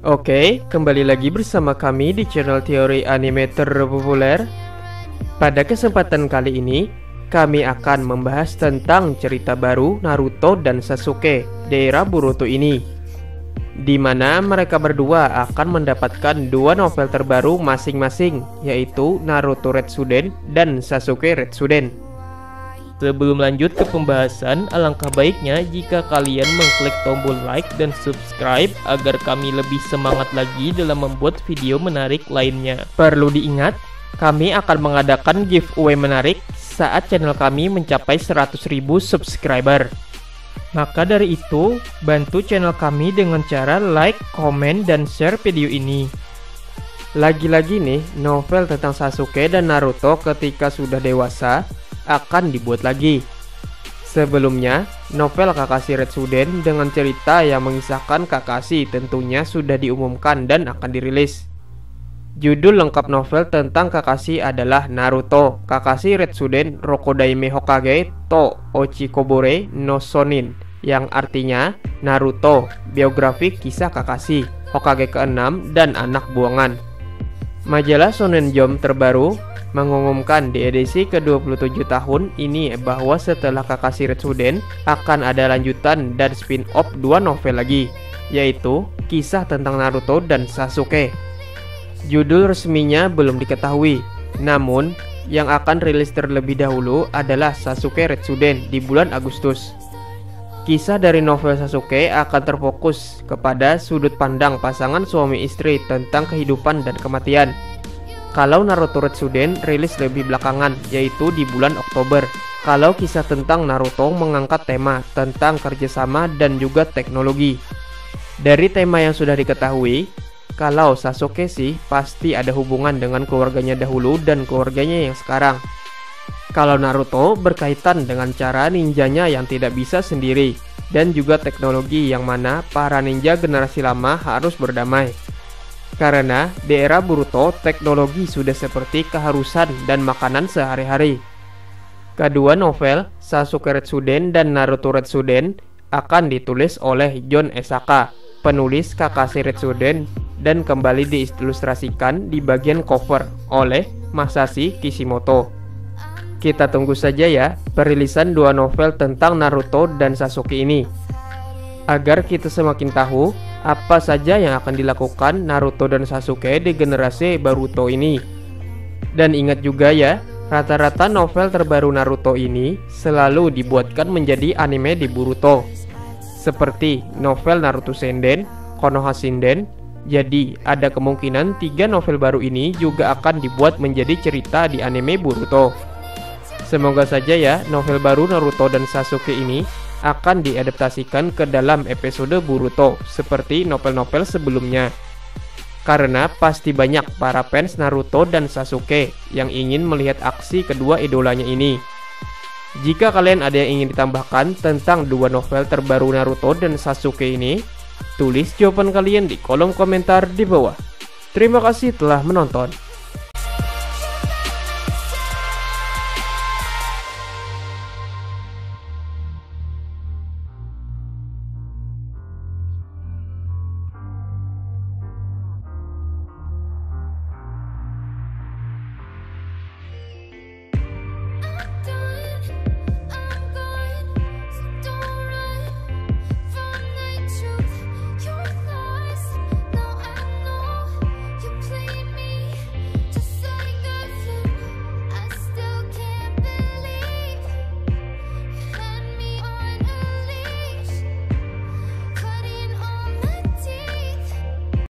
Oke, kembali lagi bersama kami di channel teori anime terpopuler. Pada kesempatan kali ini, kami akan membahas tentang cerita baru Naruto dan Sasuke di era Boruto ini, di mana mereka berdua akan mendapatkan dua novel terbaru masing-masing, yaitu Naruto Retsuden dan Sasuke Retsuden. Sebelum lanjut ke pembahasan, alangkah baiknya jika kalian mengklik tombol like dan subscribe agar kami lebih semangat lagi dalam membuat video menarik lainnya. Perlu diingat, kami akan mengadakan giveaway menarik saat channel kami mencapai 100.000 subscriber. Maka dari itu, bantu channel kami dengan cara like, komen, dan share video ini. Lagi-lagi nih, novel tentang Sasuke dan Naruto ketika sudah dewasa akan dibuat lagi. Sebelumnya, novel Kakashi Retsuden dengan cerita yang mengisahkan Kakashi tentunya sudah diumumkan dan akan dirilis. Judul lengkap novel tentang Kakashi adalah Naruto Kakashi Retsuden Rokodaime Hokage to Ochikobore no Sonin, yang artinya Naruto, biografi kisah Kakashi, Hokage ke-6 dan anak buangan. Majalah Shonen Jump terbaru mengumumkan di edisi ke-27 tahun ini bahwa setelah Kakashi Retsuden akan ada lanjutan dan spin-off dua novel lagi, yaitu kisah tentang Naruto dan Sasuke. Judul resminya belum diketahui, namun yang akan rilis terlebih dahulu adalah Sasuke Retsuden di bulan Agustus. Kisah dari novel Sasuke akan terfokus kepada sudut pandang pasangan suami istri tentang kehidupan dan kematian. Kalau Naruto Retsuden rilis lebih belakangan, yaitu di bulan Oktober. Kalau kisah tentang Naruto mengangkat tema tentang kerjasama dan juga teknologi. Dari tema yang sudah diketahui, kalau Sasuke sih pasti ada hubungan dengan keluarganya dahulu dan keluarganya yang sekarang. Kalau Naruto berkaitan dengan cara ninjanya yang tidak bisa sendiri, dan juga teknologi yang mana para ninja generasi lama harus berdamai. Karena di era Boruto, teknologi sudah seperti keharusan dan makanan sehari-hari. Kedua novel, Sasuke Retsuden dan Naruto Retsuden, akan ditulis oleh Jon Esaka, penulis Kakashi Retsuden, dan kembali diilustrasikan di bagian cover oleh Masashi Kishimoto. Kita tunggu saja ya perilisan dua novel tentang Naruto dan Sasuke ini, agar kita semakin tahu apa saja yang akan dilakukan Naruto dan Sasuke di generasi Boruto ini. Dan ingat juga ya, rata-rata novel terbaru Naruto ini selalu dibuatkan menjadi anime di Boruto, seperti novel Naruto Shinden, Konoha Shinden. Jadi ada kemungkinan 3 novel baru ini juga akan dibuat menjadi cerita di anime Boruto. Semoga saja ya novel baru Naruto dan Sasuke ini akan diadaptasikan ke dalam episode Boruto seperti novel-novel sebelumnya. Karena pasti banyak para fans Naruto dan Sasuke yang ingin melihat aksi kedua idolanya ini. Jika kalian ada yang ingin ditambahkan tentang dua novel terbaru Naruto dan Sasuke ini, tulis jawaban kalian di kolom komentar di bawah. Terima kasih telah menonton.